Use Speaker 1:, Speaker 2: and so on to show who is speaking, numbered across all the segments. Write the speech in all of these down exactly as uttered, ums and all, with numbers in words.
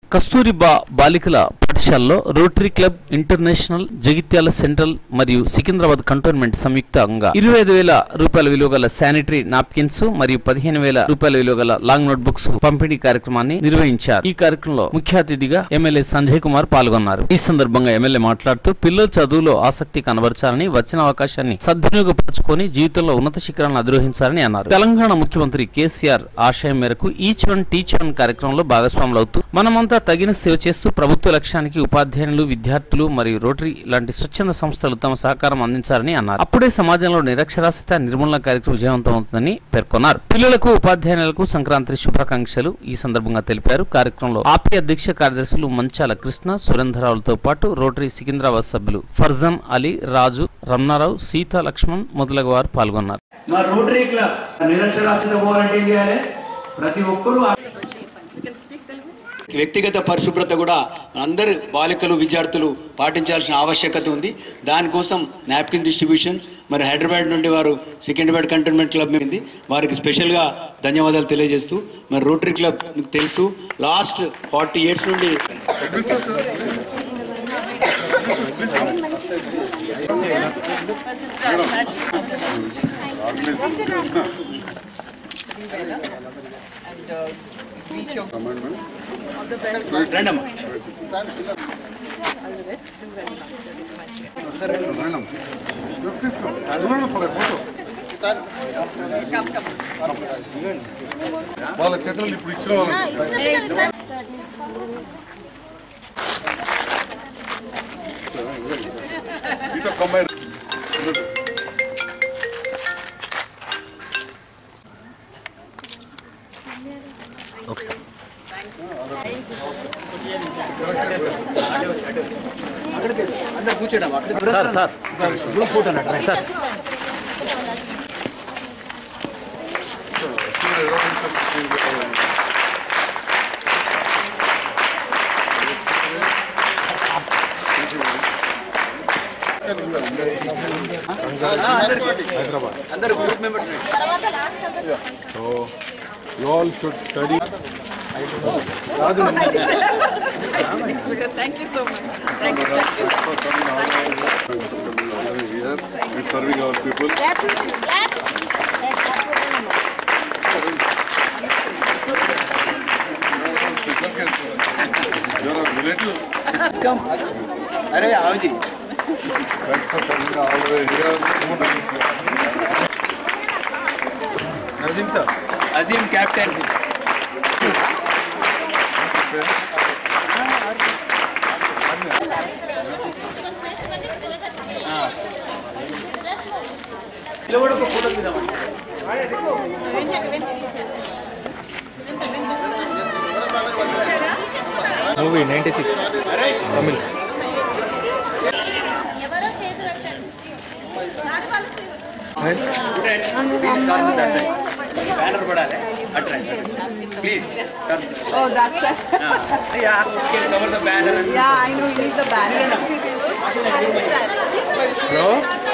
Speaker 1: కస్తూరిబా బాలికల పాఠశాలలో rotary club international Jagtial central మరియు సికింద్రాబాద్ కంటోన్మెంట్ సంయుక్తంగా ఇరవై ఐదు వేల రూపాయల విలువ గల శానిటరీ నాప్కిన్స్ మరియు పదిహేను వేల రూపాయల విలువ గల లాంగ్ నోట్ బుక్స్ పంపిణీ కార్యక్రమాన్ని నిర్వహించారు. ఈ కార్యక్రమంలో ముఖ్య అతిథిగా ఎమ్మెల్యే సంజయ్ కుమార్ పాల్గొన్నారు. ఈ సందర్భంగా ఎమ్మెల్యే మాట్లాడుతూ పిల్లల చదువులో ఆసక్తి కనబరచాలని, వచ్చిన అవకాశాన్ని సద్వినియోగపరచుకొని జీవితంలో ఉన్నత శిఖరాలను అధిరోహించాలని అన్నారు. తెలంగాణ ముఖ్యమంత్రి కేసీఆర్ ఆశయం మేరకు ఈచ్ వన్ టీచ్ వన్ కార్యక్రమంలో భాగస్వాములవుతూ మనమంతా తగిన సేవ చేస్తూ ప్రభుత్వ లక్ష్యానికి ఉపాధ్యాయులు, విద్యార్థులు మరియు రోటరీ లాంటి స్వచ్ఛంద సంస్థలు తమ సహకారం అందించాలని అన్నారు. అప్పుడే సమాజంలో నిరక్షరాస్యత నిర్మూలన కార్యక్రమం విజయవంతమవుతుందని పేర్కొన్నారు. పిల్లలకు, ఉపాధ్యాయులకు సంక్రాంతి శుభాకాంక్షలు ఈ సందర్భంగా తెలిపారు. కార్యక్రమంలో ఆపి అధ్యక్ష కార్యదర్శులు మంచాల కృష్ణ, సురేంద్రరావులతో పాటు రోటరీ సికింద్రాబాద్ సభ్యులు ఫర్జన్ అలీ, రాజు, రమణారావు, సీతా లక్ష్మణ్ మొదలగు వారు పాల్గొన్నారు.
Speaker 2: ప్రతి ఒక్కరూ వ్యక్తిగత పరిశుభ్రత కూడా అందరు బాలికలు, విద్యార్థులు పాటించాల్సిన ఆవశ్యకత ఉంది. దానికోసం నాప్కిన్ డిస్ట్రిబ్యూషన్ మరి హైదరాబాద్ నుండి వారు సికింద్రాబాద్ కంటోన్మెంట్ క్లబ్ ఉంది, వారికి స్పెషల్గా ధన్యవాదాలు తెలియజేస్తూ, మరి రోటరీ క్లబ్ మీకు తెలుసు లాస్ట్ ఫార్టీ ఇయర్స్ నుండి
Speaker 3: reach your commandment. All the best.
Speaker 2: Random.
Speaker 3: All the best.
Speaker 4: Random. Please come. Random for a photo.
Speaker 3: Come, come.
Speaker 4: వాళ్ళ చేతుల్లో ఇప్పుడు ఇచ్చిన వాళ్ళు ఇటు combine
Speaker 1: okay sir. Sir sir sir
Speaker 2: అందరూ group members.
Speaker 4: So you all should study.
Speaker 3: Thank you so much. Thank you.
Speaker 4: For coming all the way here and serving our people. Special guests. You are a relative.
Speaker 2: Come. अरे आओ जी.
Speaker 4: Thanks for coming all the way here.
Speaker 2: Nazim sir. Azim captain. Photo
Speaker 1: movie ninety six Tamil.
Speaker 2: Banner बढ़ा ले please.
Speaker 3: Oh, that's it.
Speaker 2: Yeah, can cover the banner.
Speaker 3: Yeah, I know you need the banner.
Speaker 1: Bro?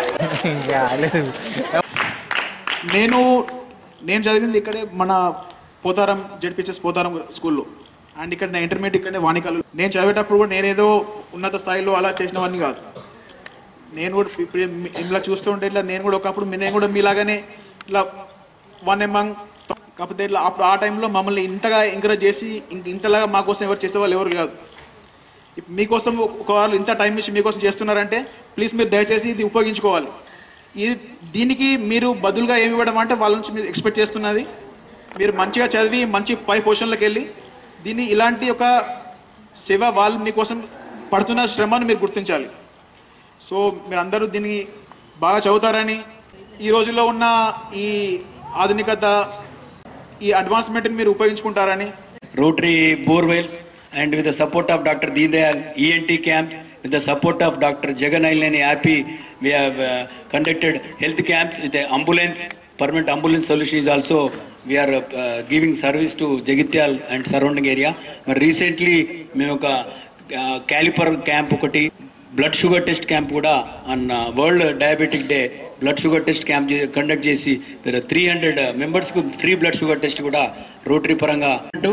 Speaker 5: నేను నేను చదివింది ఇక్కడే మన Potharam ZPHS Potharam స్కూల్లో, and ఇక్కడ నా ఇంటర్మీడియట్ ఇక్కడే వాణికాలు. నేను చదివేటప్పుడు కూడా నేనేదో ఉన్నత స్థాయిలో అలా చేసినవన్నీ కాదు. నేను కూడా ఇప్పుడు ఇలా చూస్తూ ఉంటే ఇట్లా నేను కూడా ఒకప్పుడు నేను కూడా మీలాగానే ఇట్లా వన్ ఎమంగ్, కాకపోతే ఇట్లా అప్పుడు ఆ టైంలో మమ్మల్ని ఇంతగా ఎంకరేజ్ చేసి ఇంక ఇంతలాగా మా కోసం ఎవరు చేసేవాళ్ళు ఎవరు కాదు. మీకోసం ఒక వాళ్ళు ఇంత టైం ఇచ్చి మీకోసం చేస్తున్నారంటే ప్లీజ్ మీరు దయచేసి ఇది ఉపయోగించుకోవాలి. ఇది దీనికి మీరు బదులుగా ఏమి ఇవ్వడం అంటే వాళ్ళ నుంచి మీరు ఎక్స్పెక్ట్ చేస్తున్నది మీరు మంచిగా చదివి మంచి పై పొజిషన్లోకి వెళ్ళి దీన్ని ఇలాంటి ఒక సేవ వాళ్ళు మీకోసం పడుతున్న శ్రమను మీరు గుర్తించాలి. సో మీరు అందరూ దీన్ని బాగా చదువుతారని, ఈ రోజుల్లో ఉన్న ఈ ఆధునికత, ఈ అడ్వాన్స్మెంట్ని మీరు ఉపయోగించుకుంటారని.
Speaker 2: Rotary borewells and with the support of Doctor Deen Dayal E N T camps, with the support of Doctor Jagan Ailani Happy, we have uh, conducted health camps with the ambulance, permanent ambulance solution is also we are uh, giving service to Jagityal and surrounding area. But recently మేము ఒక caliper camp ఒకటి, blood sugar test camp కూడా on uh, World Diabetic Day blood sugar test camp conduct చేసి there are three hundred members కు free blood sugar test కూడా rotary పరంగా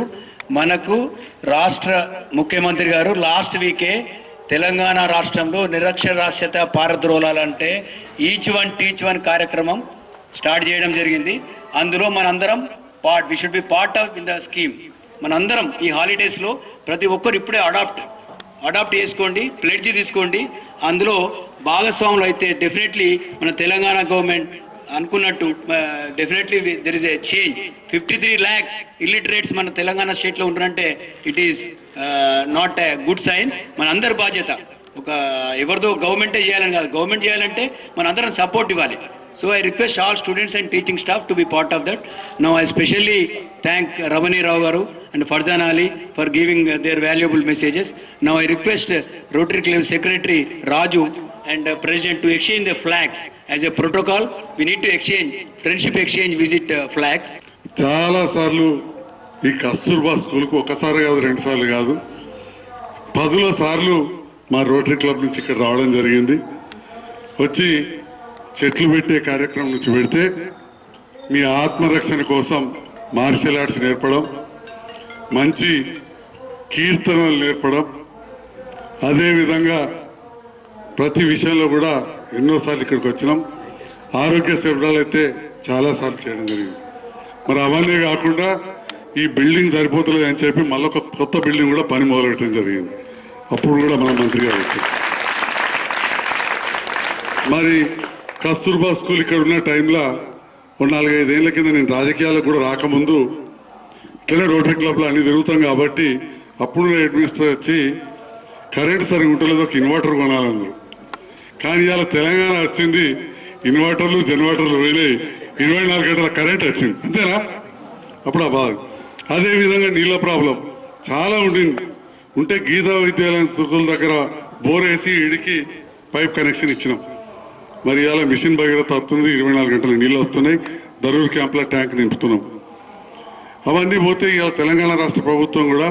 Speaker 2: మనకు రాష్ట్ర ముఖ్యమంత్రి గారు లాస్ట్ వీకే తెలంగాణ రాష్ట్రంలో నిరక్షరాస్యత పారద్రోలాలంటే ఈచ్ వన్ టీచ్ వన్ కార్యక్రమం స్టార్ట్ చేయడం జరిగింది. అందులో మనందరం part we should be part of in the scheme. మనందరం ఈ హాలిడేస్లో ప్రతి ఒక్కరు ఇప్పుడే అడాప్ట్ అడాప్ట్ చేసుకోండి, ప్లెడ్జ్ తీసుకోండి. అందులో భాగస్వాములు అయితే డెఫినెట్లీ మన తెలంగాణ గవర్నమెంట్ అనుకున్నట్టు definitely there is a change. Fifty three lakh illiterates మన తెలంగాణ స్టేట్లో ఉన్నారంటే it is not a good sign. మన అందరి బాధ్యత, ఒక ఎవరిదో గవర్నమెంటే చేయాలని కాదు, గవర్నమెంట్ చేయాలంటే మన అందరం సపోర్ట్ ఇవ్వాలి. So I request all students and teaching staff to be part of that. Now I especially thank Ravani Rao Garu and Farzan Ali for giving uh, their valuable messages. Now I request uh, Rotary Club Secretary Raju and uh, President to exchange the flags as a protocol. We need to exchange, friendship exchange visit uh, flags.
Speaker 4: చాలా సార్లు ఈ కస్తూర్బా స్కూల్కు ఒకసారి కాదు రెండు సార్లు కాదు పదుల సార్లు మా రోటరీ క్లబ్ నుంచి ఇక్కడ రావడం జరిగింది. వచ్చి చెట్లు పెట్టే కార్యక్రమం నుంచి పెడితే మీ ఆత్మరక్షణ కోసం మార్షల్ ఆర్ట్స్ నేర్పడం, మంచి కీర్తనలు నేర్పడం, అదేవిధంగా ప్రతి విషయంలో కూడా ఎన్నోసార్లు ఇక్కడికి వచ్చినాం. ఆరోగ్య శిబిరాలు అయితే చాలాసార్లు చేయడం జరిగింది. మరి అవన్నీ కాకుండా ఈ బిల్డింగ్ సరిపోతలేదు అని చెప్పి మళ్ళీ ఒక కొత్త బిల్డింగ్ కూడా పని మొదలుపెట్టడం జరిగింది. అప్పుడు కూడా మన మంత్రి గారు వచ్చారు. మరి కస్తూర్బా స్కూల్ ఇక్కడ ఉన్న టైంలో ఒక నాలుగైదేళ్ల కింద నేను రాజకీయాలకు కూడా రాకముందు ఇట్లనే రోటరీ క్లబ్లో అన్ని తిరుగుతాం కాబట్టి అప్పుడు అడ్మినిస్ట్రేటర్ వచ్చి కరెంట్ సరిగ్గా ఉంటలేదు, ఒక ఇన్వర్టర్ కొనాలన్నారు. కానీ ఇవాళ తెలంగాణ వచ్చింది, ఇన్వర్టర్లు జనరేటర్లు పోయినాయి, ఇరవై నాలుగు గంటల కరెంట్ వచ్చింది, అంతేనా? అప్పుడు ఆ బాధ. అదేవిధంగా నీళ్ళ ప్రాబ్లం చాలా ఉండింది. ఉంటే గీతా విద్యాలయం స్కూల్ దగ్గర బోర్ వేసి ఇడికి పైప్ కనెక్షన్ ఇచ్చినాం. మరి ఇవాళ మిషన్ భగీరథ వస్తుంది, ఇరవై నాలుగు గంటలు నీళ్ళు వస్తున్నాయి. దరూర్ క్యాంప్లో ట్యాంక్ నింపుతున్నాం. అవన్నీ పోతే ఇవాళ తెలంగాణ రాష్ట్ర ప్రభుత్వం కూడా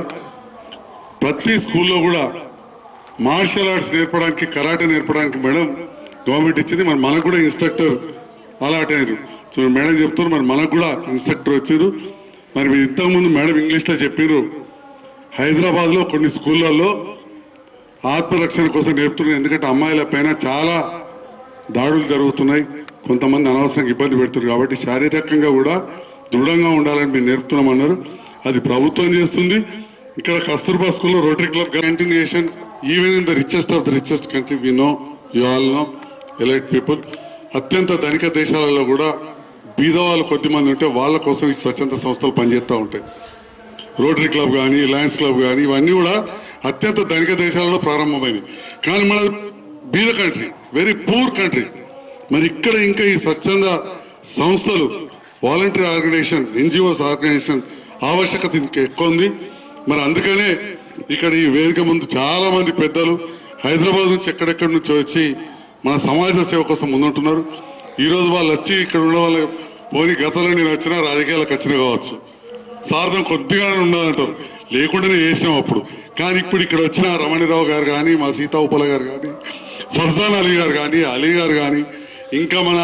Speaker 4: ప్రతి స్కూల్లో కూడా మార్షల్ ఆర్ట్స్ నేర్పడానికి, కరాటే నేర్పడానికి మేడం గవర్నమెంట్ ఇచ్చింది. మరి మనకు కూడా ఇన్స్ట్రక్టర్ అలాట్ అయ్యారు. సో మేడం చెప్తున్నారు, మరి మనకు కూడా ఇన్స్ట్రక్టర్ వచ్చారు. మరి మీరు ఇంతకుముందు మేడం ఇంగ్లీష్లో చెప్పారు, హైదరాబాద్లో కొన్ని స్కూళ్ళల్లో ఆత్మరక్షణ కోసం నేర్పుతున్నారు. ఎందుకంటే అమ్మాయిల పైన చాలా దాడులు జరుగుతున్నాయి, కొంతమంది అనవసరంగా ఇబ్బంది పెడుతున్నారు. కాబట్టి శారీరకంగా కూడా దృఢంగా ఉండాలని మేము నేర్పుతున్నామన్నారు. అది ప్రభుత్వం చేస్తుంది. ఇక్కడ కస్తూర్బా స్కూల్లో rotary club continuation even in the richest of the richest country we know, you all know, elite people. అత్యంత ధనిక దేశాలలో కూడా బీదవాళ్ళు కొద్దిమంది ఉంటే వాళ్ళ కోసం ఈ స్వచ్ఛంద సంస్థలు పనిచేస్తూ ఉంటాయి. రోటరీ క్లబ్ కానీ, లయన్స్ క్లబ్ కానీ ఇవన్నీ కూడా అత్యంత ధనిక దేశాలలో ప్రారంభమైనవి. కానీ మన బీద కంట్రీ, వెరీ పూర్ కంట్రీ. మరి ఇక్కడ ఇంకా ఈ స్వచ్ఛంద సంస్థలు, వాలంటరీ ఆర్గనైజేషన్, ఎన్జిఓస్ ఆర్గనైజేషన్ ఆవశ్యకత ఇంకా ఎక్కువ ఉంది. మరి అందుకనే ఇక్కడ ఈ వేదిక ముందు చాలా మంది పెద్దలు హైదరాబాద్ నుంచి ఎక్కడెక్కడి నుంచి వచ్చి మన సమాజ సేవ కోసం ముందుంటున్నారు. ఈరోజు వాళ్ళు వచ్చి ఇక్కడ ఉన్న వాళ్ళు పోనీ గతంలో నేను వచ్చినా రాజకీయాలకు వచ్చినా కావచ్చు, సార్థం కొద్దిగానే ఉన్నదంటారు, లేకుండానే చేసాం అప్పుడు. కానీ ఇప్పుడు ఇక్కడ వచ్చిన రమణిరావు గారు కానీ, మా సీతా ఉపల గారు కానీ, ఫర్జాన్ అలీ గారు కానీ, అలీ గారు కానీ, ఇంకా మన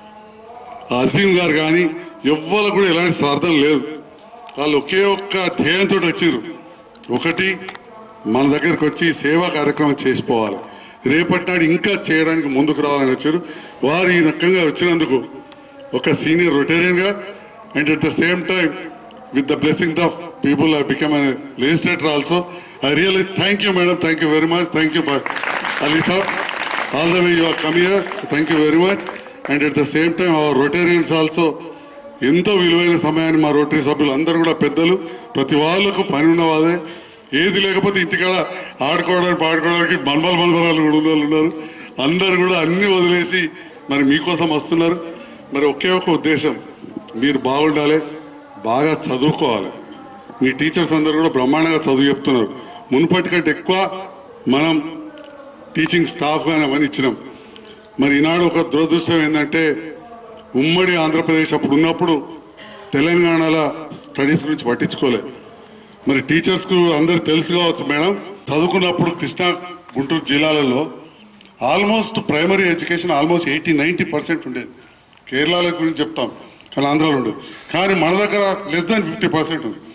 Speaker 4: అజీం గారు కానీ ఎవ్వరు కూడా ఎలాంటి స్వార్థం లేదు. వాళ్ళు ఒకే ఒక్క ధ్యేయంతో వచ్చారు. ఒకటి, మన దగ్గరకు వచ్చి సేవా కార్యక్రమం చేసిపోవాలి, రేపటి నాడు ఇంకా చేయడానికి ముందుకు రావాలని వచ్చారు. వారు ఈ రకంగా వచ్చినందుకు ఒక సీనియర్ రొటేరియన్గా and at the same time with the blessing of people I become a legislator also. I really thank you madam, thank you very much. Thank you for Ali sir, all the way you are come here. Thank you very much. And at the same time our rotarians also ఎంతో విలువైన సమయాన్ని మా rotary సభ్యులు అందరూ కూడా పెద్దలు, ప్రతి వాళ్ళకు పని ఉన్నవాదే, ఏది లేకపోతే ఇంటికాడ ఆడుకోవడానికి పాడుకోవడానికి మన్మల మన్మరాలు కూడా ఉన్న వాళ్ళు ఉన్నారు. అందరు కూడా అన్నీ వదిలేసి మరి మీకోసం వస్తున్నారు. మరి ఒకే ఒక ఉద్దేశం, మీరు బాగుండాలి, బాగా చదువుకోవాలి. మీ టీచర్స్ అందరూ కూడా బ్రహ్మాండంగా చదువు చెప్తున్నారు. మునుపటి కంటే ఎక్కువ మనం టీచింగ్ స్టాఫ్ కానీ అవన్నీ ఇచ్చినాం. మరి ఈనాడు ఒక దురదృష్టం ఏంటంటే ఉమ్మడి ఆంధ్రప్రదేశ్ అప్పుడు ఉన్నప్పుడు తెలంగాణలో స్టడీస్ గురించి పట్టించుకోలేదు. మరి టీచర్స్కు అందరు తెలుసు కావచ్చు మేడం, చదువుకున్నప్పుడు కృష్ణా గుంటూరు జిల్లాలలో almost primary education almost eighty ninety percent ఉండేది. కేరళ గురించి చెప్తాం కానీ ఆంధ్రాలో ఉండదు. కానీ మన దగ్గర లెస్ దాన్ ఫిఫ్టీ పర్సెంట్ ఉంది.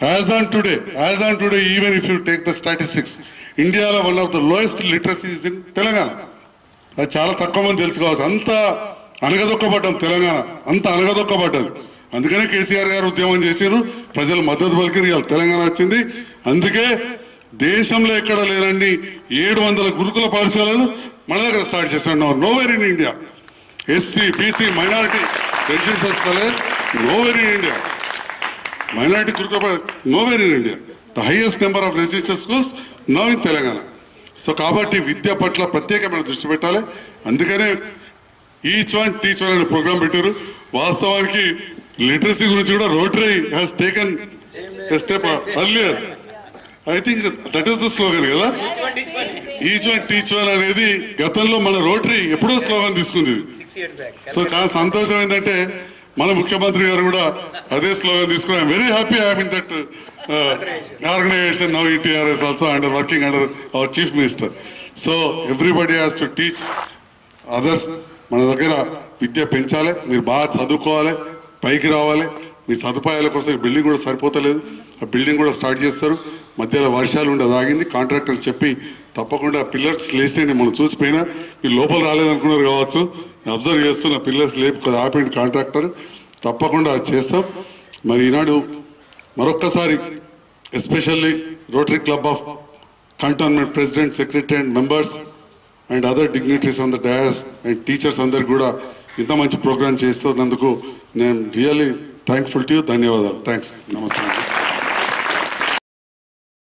Speaker 4: As on today, as on today, even if you take the statistics, India is one of the lowest literacies in Telangana. అది చాలా తక్కువ మంది తెలుసుకోవచ్చు. అంత అనగదొక్కబడ్డాం తెలంగాణ, అంత అనగదొక్కబడ్డది. అందుకనే కేసీఆర్ గారు ఉద్యమం చేశారు, ప్రజలు మద్దతు పలికిరు, ఇవాళ తెలంగాణ వచ్చింది. అందుకే దేశంలో ఎక్కడ లేదండి ఏడు వందల గురుకుల పాఠశాలలు మన దగ్గర స్టార్ట్ చేస్తున్నాం. Nowhere in India. SC BC minority residential college nowhere in India. Minority గురుకుల nowhere in India. The highest number of residential schools now in Telangana. So కాబట్టి విద్య పట్ల ప్రత్యేకమైన దృష్టి పెట్టాలి. అందుకనే ఈచ్ వన్ టీచ్ వన్ అనే ప్రోగ్రామ్ పెట్టారు. వాస్తవానికి లిటరసీ గురించి కూడా rotary has taken a step earlier. I think that is the slogan కదా, ఈచ్ వన్ టీచ్ వన్ అనేది గతంలో మన రోటరీ ఎప్పుడో స్లోగన్ తీసుకుంది. సో చాలా సంతోషం ఏంటంటే మన ముఖ్యమంత్రి గారు కూడా అదే స్లోగన్ తీసుకున్నారు. I'm very happy I mean that organization now TRS also under working under our chief minister. So everybody has to teach others. మన దగ్గర విద్య పెంచాలి, మీరు బాగా చదువుకోవాలి, పైకి రావాలి. మీ సదుపాయాల కోసం బిల్డింగ్ కూడా సరిపోతలేదు, ఆ బిల్డింగ్ కూడా స్టార్ట్ చేస్తారు. మధ్యలో వర్షాలు ఉండి అది ఆగింది. కాంట్రాక్టర్ చెప్పి తప్పకుండా పిల్లర్స్ లేస్తేనే మనం చూసిపోయినా మీరు లోపల రాలేదనుకున్నారు కావచ్చు, అబ్జర్వ్ చేస్తున్న పిల్లర్స్ లేపు ఆపిండి కాంట్రాక్టర్. తప్పకుండా అది చేస్తాం. మరి ఈనాడు మరొక్కసారి especially rotary club of cantonment president, secretary and members and other dignitaries on the dias and teachers అందరు కూడా ఇంత మంచి ప్రోగ్రామ్ చేస్తున్నందుకు నేను రియల్లీ థ్యాంక్ఫుల్ టు యూ. ధన్యవాదాలు. థ్యాంక్స్. నమస్తే.